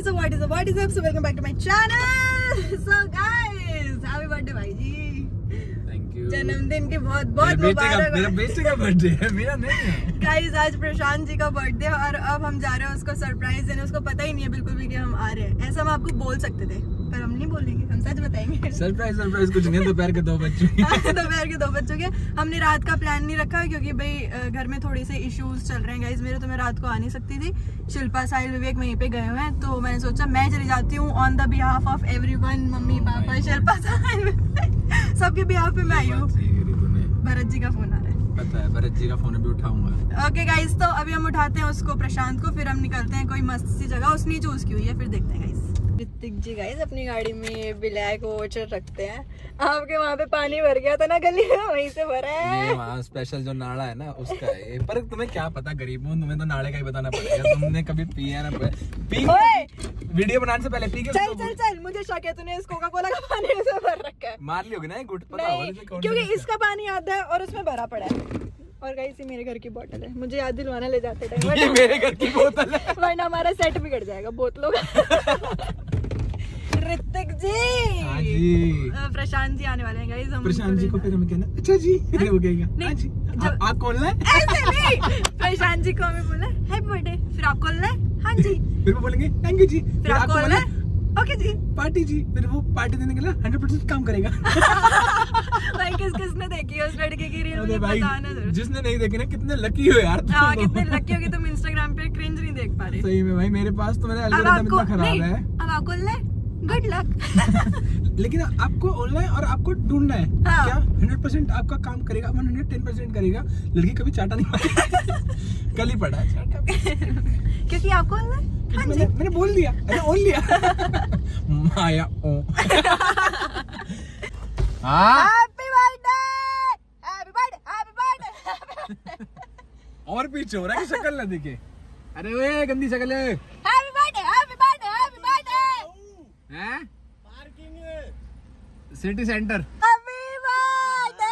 is up? So welcome back to my channel. So guys, happy birthday भाई जी. Thank you. जन्मदिन की बहुत मुबारक. मेरा बेटे का बर्थडे है, मेरा नहीं है. गाइस आज प्रशांत जी का बर्थडे और अब हम जा रहे हैं उसको सरप्राइज देने. उसको पता ही नहीं है बिल्कुल भी कि हम आ रहे हैं. ऐसा हम आपको बोल सकते थे पर हम नहीं बोलेंगे, हम सच बताएंगे. सरप्राइज कुछ नहीं है. दोपहर के 2 बज चुके हैं. दोपहर के 2 बज चुके हैं. हमने रात का प्लान नहीं रखा क्योंकि भाई घर में थोड़ी से इश्यूज चल रहे हैं गाइस मेरे. तो मैं रात को आ नहीं सकती थी. शिल्पा साहिल विवेक वहीं पे गए हुए हैं तो मैंने सोचा मैं चली जाती हूँ on the behalf of everyone. Mummy papa Shilpa साहिल सबके बिहाफ पे मैं आई हूँ. भरत जी का फोन आ रहा है. पता है, भरत जी का फोन भी उठाऊंगा. ओके गाइस तो अभी हम उठाते हैं उसको प्रशांत को, फिर हम निकलते हैं कोई मस्त सी जगह. उसने चूज की हुई है, फिर देखते हैं गाइस. ऋतिक जी गाइस अपनी गाड़ी में ब्लैक वॉचर रखते हैं. आपके वहाँ पे पानी भर गया था ना गली में, वहीं से भरा है. ये वहाँ स्पेशल जो नाड़ा है ना उसका है. पर तुम्हें क्या पता, गरीब हूँ, तुम्हें तो नाड़े का ही बताना पड़ेगा. तुमने कभी पिया ना पी. वीडियो बनाने से पहले पी के चल मुझे शक है तूने इस कोका कोला का पानी में भर रखा है. मार लियोगे ना गुट. पता नहीं क्योंकि इसका पानी आता है और उसमें भरा पड़ा है. और गाइस ये मेरे घर की बोतल है. मुझे याद दिलवाना ले जाते टाइम. ये मेरे घर की बोतल है वरना हमारा सेट बिगड़ जाएगा बोतलों का. ऋतिक जी. हाँ जी. प्रशांत जी आने वाले हैं गाइस. हम प्रशांत जी को फिर हमें कहना अच्छा जी हो गएगा. हाँ जी. आप कौन है? ऐसे नहीं. प्रशांत जी को हमें बोलना हैप्पी बर्थडे, फिर आप कौन है? हाँ जी. फिर वो बोलेंगे थैंक यू जी. फिर आप कौन है? ओके जी. पार्टी जी. फिर वो पार्टी देने के लिए 100% काम करेगा. भाई किसने देखी है उस लड़के की रील? मुझे बताना जरूर. जिसने नहीं देखी ना कितने लकी हो यार. हाँ कितने लकी हो कि तुम इंस्टाग्राम पे क्रिंज नहीं देख पा रहे. सही में भाई मेरे पास तो मेरा एल्गोरिथम इतना खराब है. अब आपको गुड लक. लेकिन आपको ऑनलाइन और आपको ढूंढना है. हाँ. क्या 100% आपका काम करेगा, 110% करेगा. लड़की कभी चाटा नहीं मारेगी. कल ही पड़ा है क्योंकि आपको ऑनलाइन. हाँ मैंने बोल दिया. बोल लिया. माया ओ. Happy birthday, happy birthday, happy birthday. और पीछे हो रहा है कि शक्ल ना दिखे. अरे वे गंदी शक्ल है. Happy birthday, happy birthday, happy birthday. हैं? Parking city centre. Happy birthday.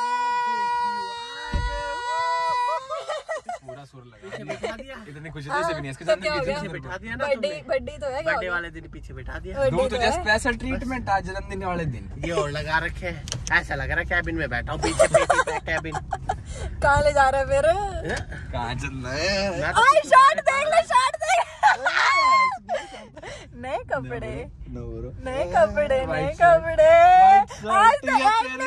पूरा सुर लगा. बिठा दिया. इतनी खुशी तो से भी नहीं. इसके साथ पीछे बिठा दिया ना तुमने. बर्थडे तो है. बर्थडे वाले दिन पीछे बिठा दिया. दो तुझे स्पेशल ट्रीटमेंट आज जन्मदिन वाले दिन. ये और लगा रखे हैं. ऐसा लग रहा है कैबिन में बैठा हूँ. पीछे कैबिन. कहाँ ले जा रहे हैं फिर? कहाँ चलना है? शॉट देख ले, शॉट देख. नए कपड़े, नए कपड़े, नए कपड़े. आज तो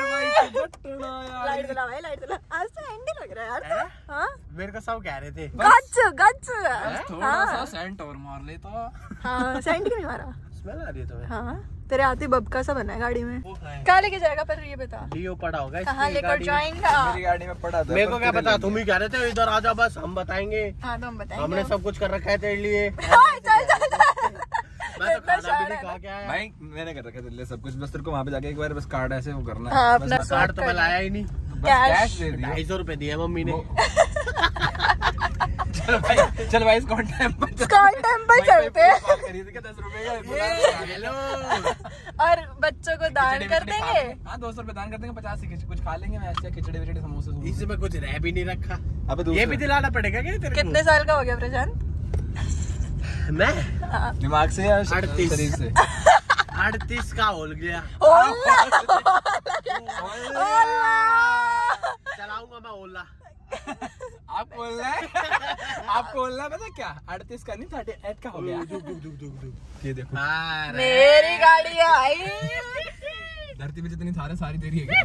लाइट जला भाई, लाइट जला. आज तो एंडी लग रहा है यार. हाँ मेरे को सब कह रहे थे गच. थोड़ा सा सेंट और मार ले तो. हाँ सेंट क्यों नहीं मारा? स्मेल आ रही है तुम्हें? हाँ तेरे आते बबका सा बना है गाड़ी में. कहाँ लेके जाएगा पर ये बता. लियो पड़ा होगा. कहाँ लेकर जाएगा? मेरी गाड़ी में पड़ा था. मेरे को क्या पता. तुम ही कह रहे थे इधर आ जाओ बस हम बताएंगे. हाँ तो हम बताएंगे. हमने सब कुछ कर रखा है तेरे लिए. मैं तो खाना भी नहीं खा के आया. भाई मैंने कर रखा है सब कुछ. बस तेरे को वहाँ पे जाके एक बार बस कार्ड ऐसे वो करना है. है. अपना कार्ड तो मैं लाया ही नहीं. कैश दे दिया. 250 रुपए दिए मम्मी ने. चल भाई स्कॉट टेम्पल चलते हैं. खरीद के 10 रुपए का. हेलो. और बच्चों को दान कर देंगे. हाँ 200 रुपए दान कर देंगे. 50 से कुछ खा लेंगे. मैं ऐसे खिचड़ी विचड़ी समोसे. इसमें कुछ रह भी नहीं रखा. अब ये भी दिलाना पड़ेगा क्या तेरे को? कितने साल का हो गया प्रशांत? मैं दिमाग से या शरीर से? 38 का हो गया. चलाऊंगा मैं ओला. आप बोल रहे हैं पता क्या 38 का नहीं 38 का हो गया. ये देखो मेरी गाड़ी आई. धरती पे जितनी थार है सारी तेरी है.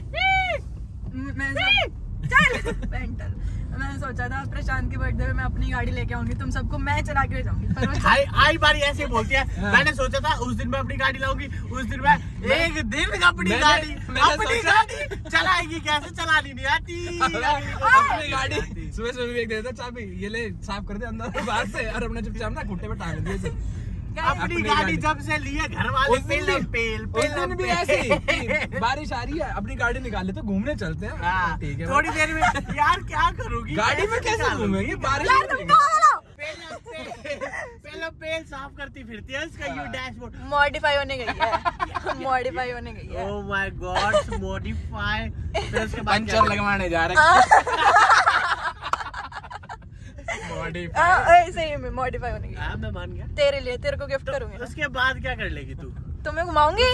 चल मैंने सोचा था प्रशांत के बर्थडे में मैं अपनी गाड़ी लेके आऊंगी. तुम सबको मैं चला के ले जाऊंगी. पर आई बारी ऐसे बोलती है. मैंने सोचा था उस दिन मैं अपनी गाड़ी लाऊंगी. उस दिन मैं एक दिन अपनी गाड़ी चलाएगी. कैसे चलानी नहीं आती. अपनी गाड़ी सुबह देख देता चाबी. ये ले साफ कर दे अंदर बाहर से. और अपने चुपचाप ना घुट्टे पे टांग दिए. अपनी गाड़ी जब से लिए घर वाले पेल भी ऐसे बारिश आ रही है अपनी गाड़ी निकाल ले तो घूमने चलते हैं. ठीक है थोड़ी देर में. यार क्या करोगी गाड़ी में कैसे घूमेंगे बारिश. पहले पेल साफ करती फिरती है. इसका यू डैशबोर्ड मॉडिफाई होने गई है. मॉडिफाई होने गई है. Oh my god modify. फिर उसके बाद पंचर लगवाने जा रहे हैं. सही में मॉडिफाई होने की। हाँ मैं मान गया। तेरे लिए, तेरे को गिफ्ट करूंगी ना। उसके बाद क्या कर लेगी तू? तुम्हें घुमाऊंगी।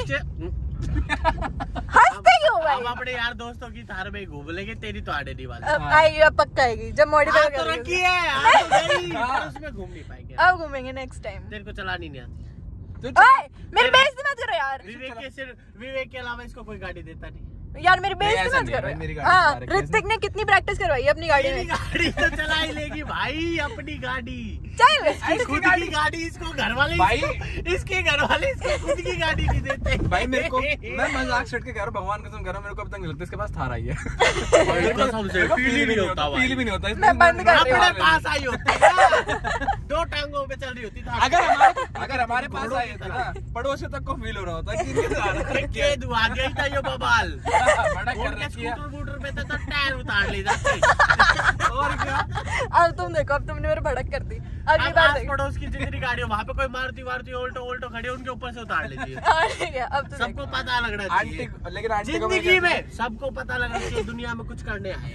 हंसते क्यों भाई? हम अपने यार दोस्तों की थार में घूम लेंगे, तेरी तो आने नहीं वाली। अब आएगी, अब पक्का आएगी जब मॉडिफाई तो रखी है, उसमें घूम नहीं पाएंगे। अब घूमेंगे नेक्स्ट टाइम। तेरे को चलानी नहीं आती। मेरी बेइज्जती मत करो यार। विवेक के अलावा इसको कोई गाड़ी देता नहीं यार, मेरी बेइज्जती मत करो। हाँ, ऋतिक ने कितनी प्रैक्टिस करवाई है अपनी गाड़ी में। गाड़ी तो चला ही लेगी भाई, अपनी गाड़ी। चल खुद की गाड़ी इसको घर वाले भाई इसके घर वाले इसको खुद की गाड़ी नहीं देते भाई। मेरे को मैं मजाक छेड़ के कह रहा हूँ, भगवान कसम कह रहा हूँ, मेरे को अब तक नहीं लगता इसके पास थार आई है। फील भी नहीं होता, फील भी नहीं होता। मैं बंद कर रही हूँ। अपने पास आई होती है, 2 टांगों पे चल रही होती था। अगर हमारे पास आई होती ना, पड़ोसी तक को फील हो रहा होता कि के दुआ गई था ये बवाल। बड़ा कर रखी है। स्कूटर पे तो टायर उतार ले जाते। और क्या? अब तुम देखो, अब तुमने मेरे भड़क कर दी। अगली बार देखो। पड़ोस की जितनी गाड़ी वहाँ पे कोई मारुति उल्टो खड़ी, उनके ऊपर से उतार लेती है। अब तो सबको पता लगना चाहिए। लेकिन आंटी को जिंदगी में सबको पता लगना चाहिए दुनिया में कुछ करने आए।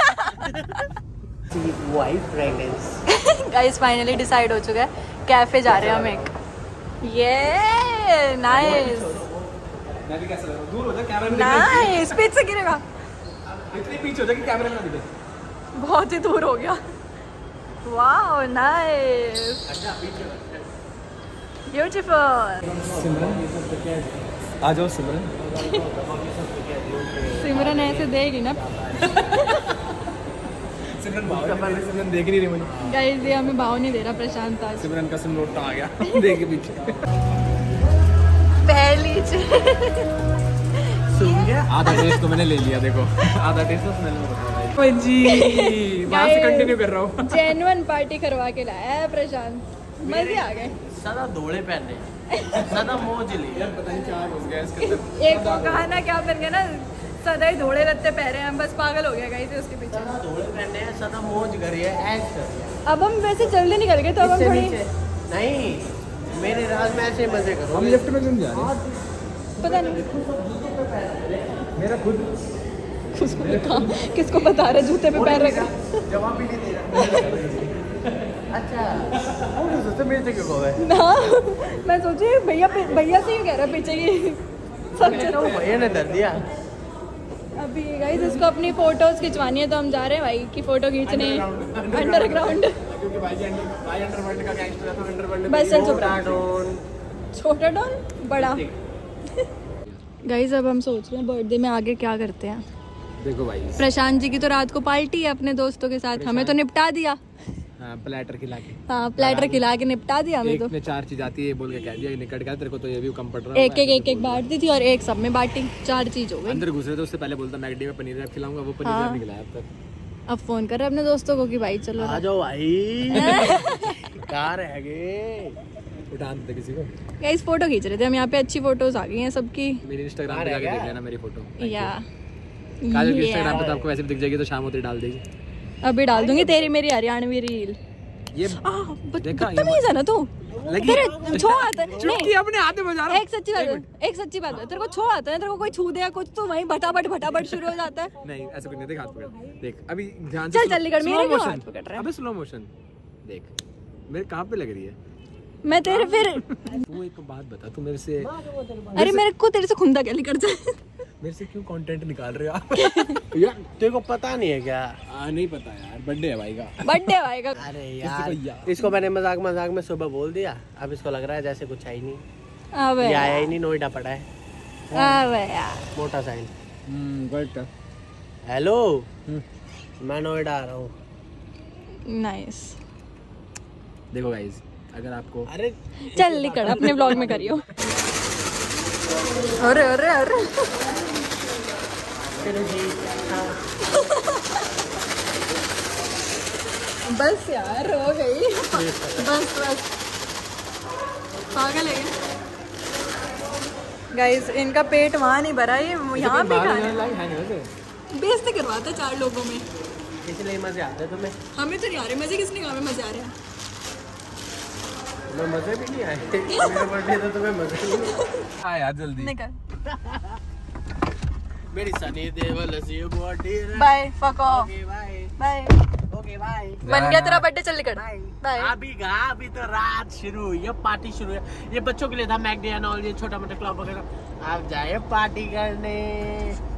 गाइस फाइनली डिसाइड हो चुका है, कैफे जा रहे हैं हम एक। ये नाइस मैं भी कैसा लग रहा हूँ? दूर हो जा, कैमरे में नाइस। पीछे से गिरेगा, इतनी पीछे हो जा कि कैमरे में ना दिखे। बहुत ही दूर हो गया। Wow nice, beautiful. आ जाओ सिमरन। सिमरन ऐसे देगी ना। सिमरन देख नहीं रही मुझे। गाइस ये हमें भाव नहीं दे रहा प्रशांत आज। सिमरन का सिम लोटा आ गया देख के पीछे। पहली सुन गया? आधा टेस्ट तो मैंने ले लिया, देखो आधा टेस्ट तो स्मेल में बताया जी। वहाँ से कंटिन्यू कर रहा हूँ। जेन्युइन पार्टी करवा के लाया है प्रशांत, मजे आ गए। सदा धोले पहने, सदा मौज ली। यार पता नहीं क्या घुस गया इसके अंदर। एक वो कहा ना, क्या बन गया ना, सदा ही धोले लत्ते पहरे हैं, बस पागल हो गया गाइस उसके पीछे। सदा धोले पहने हैं, सदा मौज करी है, ऐश करी है। अब हम वैसे जल्दी निकल गए तो अब हम थोड़ी नहीं, मेरे राज में ऐसे मजे करो। हम लेफ्ट में क्यों जा रहे हैं? पता नहीं मेरा खुद किसको बता रहे जूते पे पैर रखा। जवाब भी नहीं दे रहा। अच्छा सोचते मेरे से क्यों गए ना, मैं सोची भैया से ही कह रहा पीछे की सब चलो। भैया ने डर दिया। अभी गाइस इसको अपनी फोटोज खिंचवानी है तो हम जा रहे हैं भाई की फोटो खींचने अंडरग्राउंड। क्योंकि भाई अंडरवर्ल्ड का गैंगस्टर है तो अंडरवर्ल्ड बस चल चुप रहा। छोटा डॉन बड़ा। गाइस अब हम सोच रहे हैं बर्थडे में आगे क्या करते हैं। देखो भाई, प्रशांत जी की तो रात को पार्टी है अपने दोस्तों के साथ, हमें तो निपटा दिया। हाँ प्लेटर खिला के। हाँ प्लेटर खिला के निपटा दिया हमें। एक तो में 4 चीज आती है बोल के कह दिया, निकट गया तेरे को तो ये भी कम पड़ रहा है। एक बांट दी थी और एक सब में बांटी, 4 चीज हो गई। अंदर घुस रहे थे, उससे पहले बोलता मैगडी में पनीर रैप खिलाऊंगा, वो पनीर रैप नहीं खिलाया अब तक। अब फोन कर रहे अपने दोस्तों को कि भाई चलो आ जाओ भाई। कहाँ रह गए? उठा दे किसी को। गाइस फोटो खींच रहे थे हम, यहाँ पे अच्छी फोटोज आ गई हैं सबकी। मेरी इंस्टाग्राम पे जाके देख लेना मेरी फोटो। या काजल की इंस्टाग्राम पे तो आपको वैसे भी दिख जाएगी, तो शाम होते ही डाल देगी। अभी डाल दूंगी तेरी मेरी हरियाणवी रील। ये देखा बदतमीज है ना तू। तेरे छो आता है चुटकी अपने हाथ में बजा रहा। एक सच्ची बात है, तेरे को छो आता है, तेरे को कोई छू दे कुछ तो वहीं भटाभट शुरू हो जाता है। नहीं ऐसा कुछ नहीं, देख हाथ पकड़, देख अभी ध्यान से। चल चंडीगढ़ मेरे क्यों हाथ पकड़ रहा है? अबे स्लो मोशन देख, मेरे कहाँ पे लग रही है? मैं तेरे फिर तू एक बात बता, तू मेरे से अरे मेरे को तेरे से खुंदा क्या निकल जाए। मेरे से क्यों कंटेंट निकाल रहे हो आप? यार तेरे को पता नहीं है क्या? नहीं पता यार, बर्थडे है भाई का। अरे यार इसको मैंने मजाक में सुबह बोल दिया, अब इसको लग रहा है जैसे कुछ है ही नहीं। अबे ये आया ही नहीं, नोएडा पड़ा है। अबे यार मोटा साइन। गुड। हेलो मैं नोएडा आ रहा हूँ। नाइस। देखो गाइस, अगर आपको अरे चल निकल अपने व्लॉग में करियो। अरे अरे अरे बस यार हो गई, बस पागल है गाइस। इनका पेट वहाँ नहीं भरा, ये यहाँ पे बेइज्जती करवाता 4 लोगों में, इसलिए मजे आते हैं तुम्हें। हमें तो नहीं आ रहे मजे। किसने कहा हमें मजे आ रहे हैं? तुम्हें मजे भी नहीं आए। मेरा बर्थडे तो तुम्हें मजे नहीं हाँ यार जल्दी निकल। मेरी सनी देओल सी बॉडी। Bye fuck off okay bye bye. Okay okay bye. बन गया तेरा बर्थडे, चल निकल बाय। अभी तो रात शुरू हुई है, पार्टी शुरू है। ये बच्चों के लिए था मैकडे एंड ऑल, ये छोटा मोटा क्लब वगैरह। आप जाए पार्टी करने।